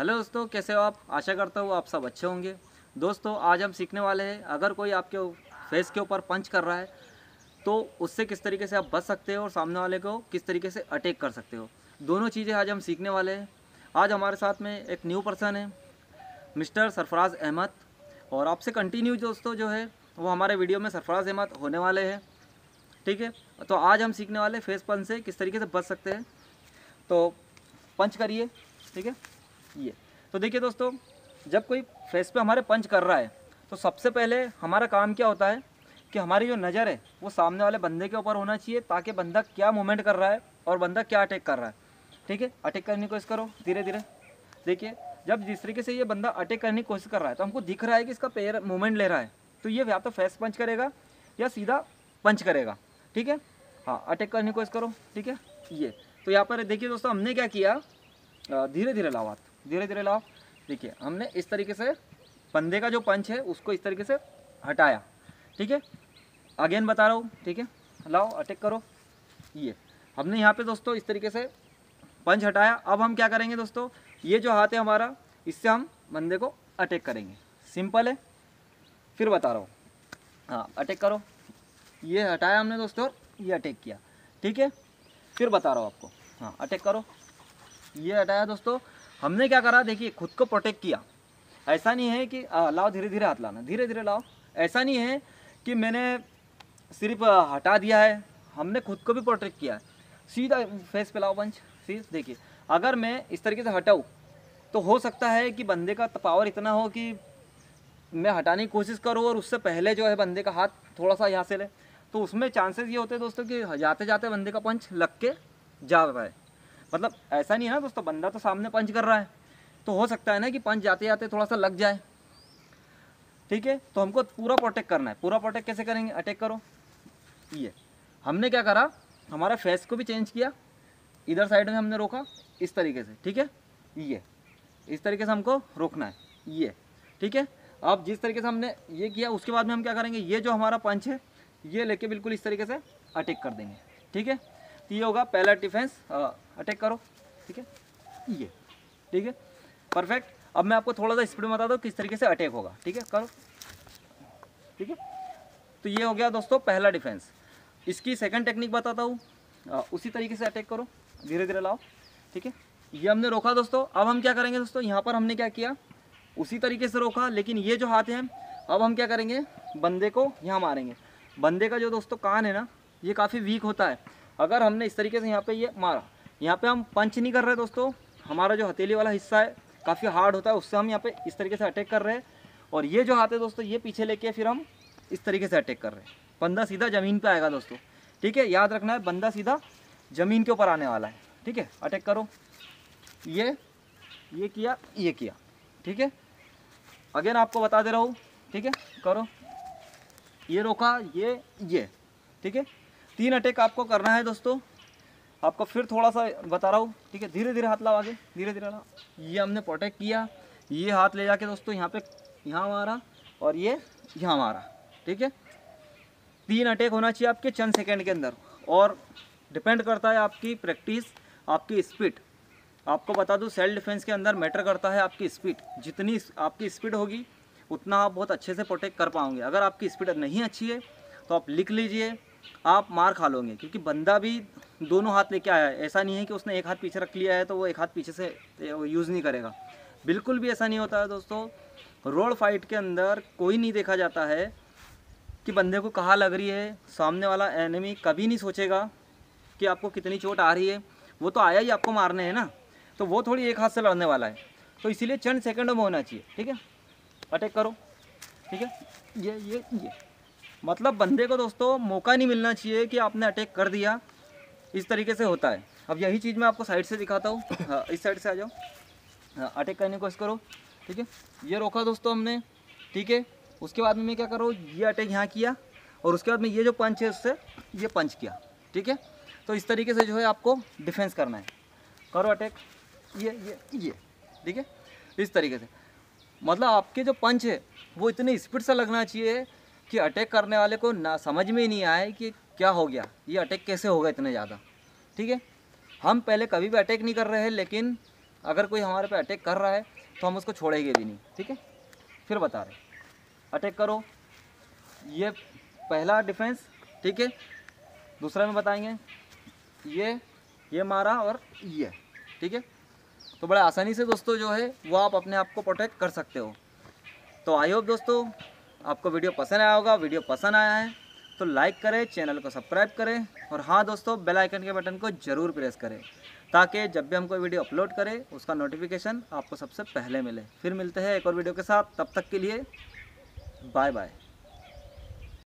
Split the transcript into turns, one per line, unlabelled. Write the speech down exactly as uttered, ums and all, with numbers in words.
Hello दोस्तों, कैसे हो आप। आशा करता हूँ आप सब अच्छे होंगे। दोस्तों आज हम सीखने वाले हैं, अगर कोई आपके फेस के ऊपर पंच कर रहा है तो उससे किस तरीके से आप बच सकते हो और सामने वाले को किस तरीके से अटैक कर सकते हो। दोनों चीज़ें आज हम सीखने वाले हैं। आज हमारे साथ में एक न्यू पर्सन है, मिस्टर सरफराज अहमद। और आपसे कंटिन्यू दोस्तों जो है वो हमारे वीडियो में सरफराज अहमद होने वाले हैं। ठीक है, तो आज हम सीखने वाले फेस पंच से किस तरीके से बच सकते हैं। तो पंच करिए। ठीक है, ये तो देखिए दोस्तों, जब कोई फेस पे हमारे पंच कर रहा है तो सबसे पहले हमारा काम क्या होता है कि हमारी जो नज़र है वो सामने वाले बंदे के ऊपर होना चाहिए, ताकि बंदा क्या मूवमेंट कर रहा है और बंदा क्या अटैक कर रहा है। ठीक है, अटैक करने की कोशिश करो धीरे धीरे। देखिए, जब जिस तरीके से ये बंदा अटैक करने की कोशिश कर रहा है तो हमको दिख रहा है कि इसका पैर मूवमेंट ले रहा है, तो ये या तो फेस पंच करेगा या सीधा पंच करेगा। ठीक है, हाँ, अटैक करने की कोशिश करो। ठीक है, ये तो यहाँ पर देखिए दोस्तों, हमने क्या किया, धीरे धीरे लाओ हाथ, धीरे धीरे लाओ। देखिए, हमने इस तरीके से बंदे का जो पंच है उसको इस तरीके से हटाया। ठीक है, अगेन बता रहा हूँ। ठीक है, लाओ अटैक करो। ये हमने यहाँ पे दोस्तों इस तरीके से पंच हटाया। अब हम क्या करेंगे दोस्तों, ये जो हाथ है हमारा, इससे हम बंदे को अटैक करेंगे। सिंपल है, फिर बता रहा हूँ। हाँ, अटैक करो। ये हटाया हमने दोस्तों, ये अटैक किया। ठीक है, फिर बता रहा हूँ आपको। हाँ, अटैक करो। ये हटाया दोस्तों, हमने क्या करा, देखिए खुद को प्रोटेक्ट किया। ऐसा नहीं है कि आ, लाओ धीरे धीरे हाथ लाना, धीरे धीरे लाओ। ऐसा नहीं है कि मैंने सिर्फ हटा दिया है, हमने खुद को भी प्रोटेक्ट किया है। सीधा फेस पे लाओ पंच। सीधा देखिए, अगर मैं इस तरीके से हटाऊँ तो हो सकता है कि बंदे का पावर इतना हो कि मैं हटाने की कोशिश करूँ और उससे पहले जो है बंदे का हाथ थोड़ा सा यहाँ से ले, तो उसमें चांसेस ये होते हैं दोस्तों कि जाते जाते बंदे का पंच लग के जा रहा है। मतलब ऐसा नहीं है ना दोस्तों, बंदा तो सामने पंच कर रहा है तो हो सकता है ना कि पंच जाते जाते थोड़ा सा लग जाए। ठीक है, तो हमको पूरा प्रोटेक्ट करना है। पूरा प्रोटेक्ट कैसे करेंगे, अटैक करो। ये हमने क्या करा, हमारा फेस को भी चेंज किया, इधर साइड में हमने रोका इस तरीके से। ठीक है, ये इस तरीके से हमको रोकना है। ये ठीक है, अब जिस तरीके से हमने ये किया उसके बाद में हम क्या करेंगे, ये जो हमारा पंच है ये लेके बिल्कुल इस तरीके से अटैक कर देंगे। ठीक है, तो ये होगा पहला डिफेंस। अटैक करो। ठीक है, ये ठीक है, परफेक्ट। अब मैं आपको थोड़ा सा स्पीड में बता दूँ किस तरीके से अटैक होगा। ठीक है, करो। ठीक है, तो ये हो गया दोस्तों पहला डिफेंस। इसकी सेकंड टेक्निक बताता हूँ, उसी तरीके से अटैक करो, धीरे धीरे लाओ। ठीक है, ये हमने रोका दोस्तों। अब हम क्या करेंगे दोस्तों, यहाँ पर हमने क्या किया, उसी तरीके से रोका, लेकिन ये जो हाथ है अब हम क्या करेंगे, बंदे को यहाँ मारेंगे। बंदे का जो दोस्तों कान है ना, ये काफ़ी वीक होता है। अगर हमने इस तरीके से यहाँ पे ये मारा, यहाँ पे हम पंच नहीं कर रहे दोस्तों, हमारा जो हथेली वाला हिस्सा है काफ़ी हार्ड होता है, उससे हम यहाँ पे इस तरीके से अटैक कर रहे हैं। और ये जो हाथ है दोस्तों, ये पीछे लेके फिर हम इस तरीके से अटैक कर रहे हैं। बंदा सीधा ज़मीन पे आएगा दोस्तों। ठीक है, याद रखना है, बंदा सीधा ज़मीन के ऊपर आने वाला है। ठीक है, अटैक करो। ये ये किया, ये किया। ठीक है, अगेन आपको बता दे रहा हूँ। ठीक है, करो। ये रोका, ये ये ठीक है, तीन अटैक आपको करना है दोस्तों। आपको फिर थोड़ा सा बता रहा हूँ। ठीक है, धीरे धीरे हाथ लाओ आगे, धीरे धीरे लाओ। ये हमने प्रोटेक्ट किया, ये हाथ ले जाके दोस्तों यहाँ पे यहाँ मारा और ये यहाँ मारा। ठीक है, तीन अटैक होना चाहिए आपके चंद सेकेंड के अंदर, और डिपेंड करता है आपकी प्रैक्टिस, आपकी स्पीड। आपको बता दूँ, सेल्फ डिफेंस के अंदर मैटर करता है आपकी स्पीड। जितनी आपकी स्पीड होगी उतना आप बहुत अच्छे से प्रोटेक्ट कर पाओगे। अगर आपकी स्पीड नहीं अच्छी है तो आप लिख लीजिए, आप मार खा लोगे, क्योंकि बंदा भी दोनों हाथ लेके आया है। ऐसा नहीं है कि उसने एक हाथ पीछे रख लिया है तो वो एक हाथ पीछे से यूज़ नहीं करेगा। बिल्कुल भी ऐसा नहीं होता है दोस्तों। रोड फाइट के अंदर कोई नहीं देखा जाता है कि बंदे को कहाँ लग रही है। सामने वाला एनिमी कभी नहीं सोचेगा कि आपको कितनी चोट आ रही है, वो तो आया ही आपको मारने है ना, तो वो थोड़ी एक हाथ से लड़ने वाला है। तो इसीलिए चंद सेकंडों में होना चाहिए। ठीक है, अटैक करो। ठीक है, ये ये ये मतलब बंदे को दोस्तों मौका नहीं मिलना चाहिए कि आपने अटैक कर दिया। इस तरीके से होता है। अब यही चीज़ मैं आपको साइड से दिखाता हूँ। हाँ, इस साइड से आ जाओ। हाँ, अटैक करने की कोशिश करो। ठीक है, ये रोका दोस्तों हमने। ठीक है, उसके बाद में मैं क्या करूँ, ये अटैक यहाँ किया और उसके बाद में ये जो पंच है उससे ये पंच किया। ठीक है, तो इस तरीके से जो है आपको डिफेंस करना है। करो अटैक, ये ये ये ठीक है, इस तरीके से। मतलब आपके जो पंच है वो इतनी स्पीड से लगना चाहिए कि अटैक करने वाले को ना समझ में ही नहीं आए कि क्या हो गया, ये अटैक कैसे होगा इतने ज़्यादा। ठीक है, हम पहले कभी भी अटैक नहीं कर रहे हैं, लेकिन अगर कोई हमारे पे अटैक कर रहा है तो हम उसको छोड़ेंगे भी नहीं, ठीक है। फिर बता रहे, अटैक करो, ये पहला डिफेंस, ठीक है। दूसरा में बताएंगे, ये ये मारा और ये, ठीक है। तो बड़े आसानी से दोस्तों जो है वो आप अपने आप को प्रोटेक्ट कर सकते हो। तो आई होप दोस्तों आपको वीडियो पसंद आया होगा। वीडियो पसंद आया है तो लाइक करें, चैनल को सब्सक्राइब करें और हाँ दोस्तों बेल आइकन के बटन को ज़रूर प्रेस करें ताकि जब भी हम कोई वीडियो अपलोड करें उसका नोटिफिकेशन आपको सबसे पहले मिले। फिर मिलते हैं एक और वीडियो के साथ, तब तक के लिए बाय बाय।